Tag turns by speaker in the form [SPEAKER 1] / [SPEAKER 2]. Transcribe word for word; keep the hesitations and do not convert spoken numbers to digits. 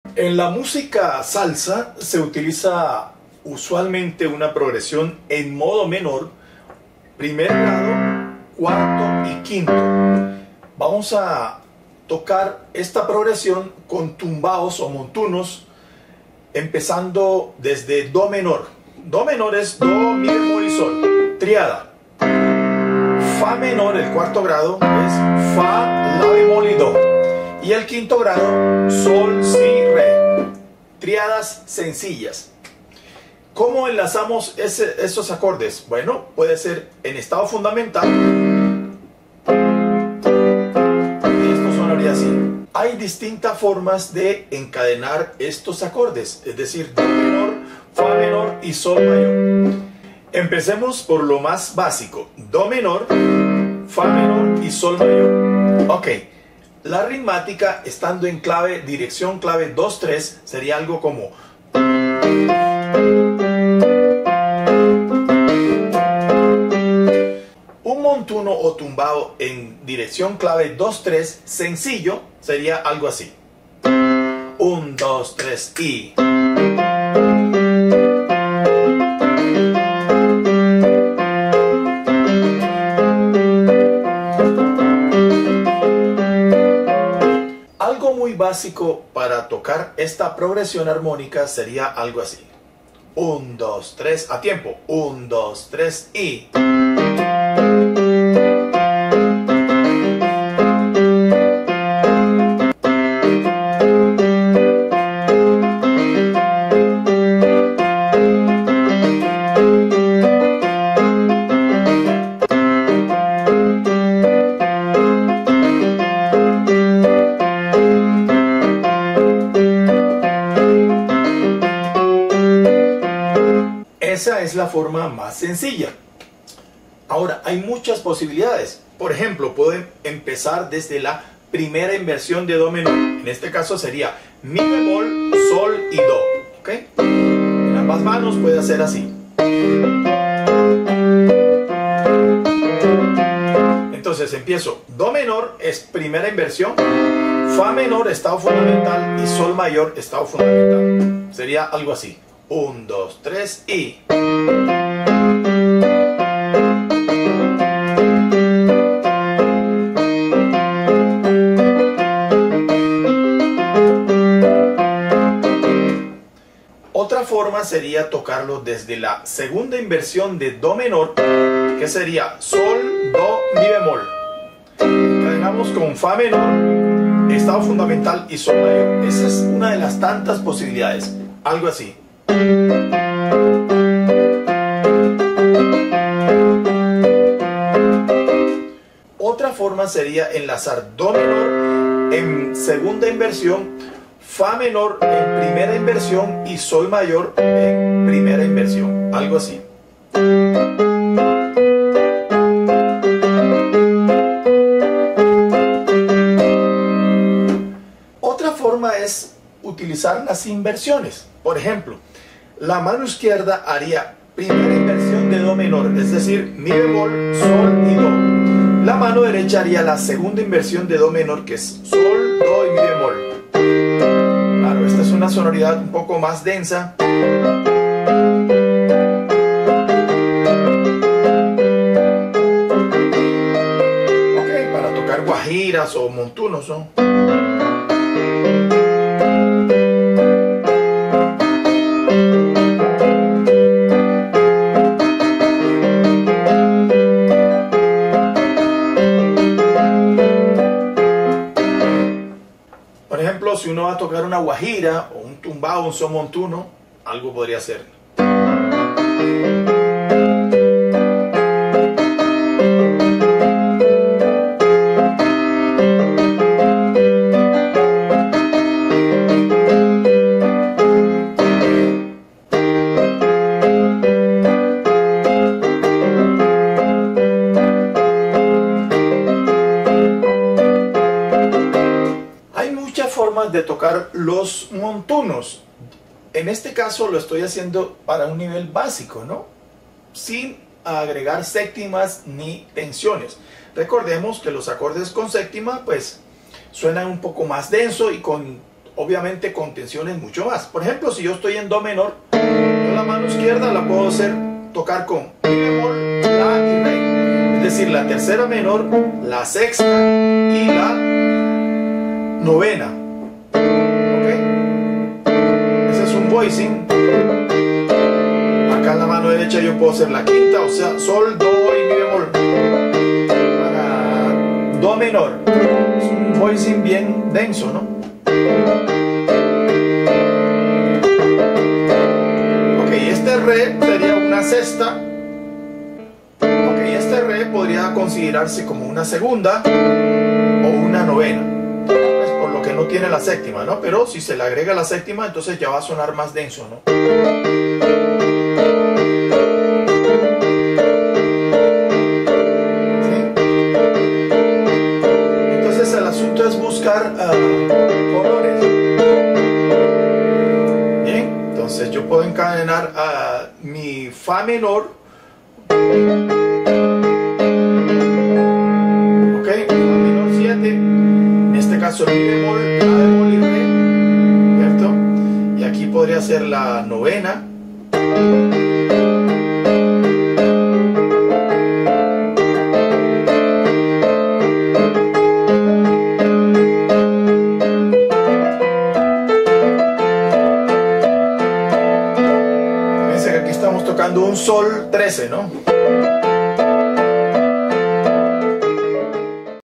[SPEAKER 1] En la música salsa se utiliza usualmente una progresión en modo menor, primer grado, cuarto y quinto. Vamos a tocar esta progresión con tumbados o montunos, empezando desde do menor. Do menor es do, mi bemol y sol, triada. Fa menor, el cuarto grado, es fa, la bemol y do. Y el quinto grado, sol, si, re. Triadas sencillas. ¿Cómo enlazamos ese, esos acordes? Bueno, puede ser en estado fundamental. Y esto sonaría así. Hay distintas formas de encadenar estos acordes, es decir, do menor, fa menor y sol mayor. Empecemos por lo más básico. Do menor, fa menor y sol mayor. Ok. La ritmática, estando en clave, dirección clave dos tres, sería algo como un montuno o tumbado en dirección clave dos tres sencillo, sería algo así. uno, dos, tres y... Muy básico para tocar esta progresión armónica sería algo así. uno, dos, tres, a tiempo. uno, dos, tres y... Esa es la forma más sencilla. Ahora, hay muchas posibilidades. Por ejemplo, pueden empezar desde la primera inversión de do menor. En este caso sería mi bemol, sol y do. ¿Okay? En ambas manos puede hacer así. Entonces empiezo. Do menor es primera inversión. Fa menor, estado fundamental. Y sol mayor, estado fundamental. Sería algo así. uno, dos, tres y... Otra forma sería tocarlo desde la segunda inversión de do menor, que sería sol, do, mi bemol. Encadenamos con fa menor, estado fundamental y sol mayor. Esa es una de las tantas posibilidades. Algo así. Otra forma sería enlazar do menor en segunda inversión, fa menor en primera inversión y sol mayor en primera inversión. Algo así. Otra forma es utilizar las inversiones. Por ejemplo, la mano izquierda haría primera inversión de do menor, es decir, mi bemol, sol y do. La mano derecha haría la segunda inversión de do menor, que es sol, do y mi bemol. Claro, esta es una sonoridad un poco más densa. Ok, para tocar guajiras o montunos, ¿no? Si uno va a tocar una guajira o un tumbado, un son montuno, algo podría ser. Formas de tocar los montunos. En este caso lo estoy haciendo para un nivel básico, ¿no? Sin agregar séptimas ni tensiones. Recordemos que los acordes con séptima pues suenan un poco más denso y con obviamente con tensiones mucho más. Por ejemplo, si yo estoy en do menor, yo la mano izquierda la puedo hacer tocar con mi bemol, la y re, es decir, la tercera menor, la sexta y la novena. ¿Ok? Ese es un voicing. Acá en la mano derecha yo puedo hacer la quinta, o sea, sol, do y mi bemol. Para do menor. Es un voicing bien denso, ¿no? Ok, este re sería una sexta. Ok, este re podría considerarse como una segunda o una novena. Pues por lo que no tiene la séptima, ¿no? Pero si se le agrega la séptima, entonces ya va a sonar más denso, ¿no? Es buscar uh, colores. Bien, entonces yo puedo encadenar a uh, mi fa menor, ok, fa menor siete, en este caso mi bemol, la bemol y re, ¿cierto? Y aquí podría ser la novena. Un sol trece, ¿no?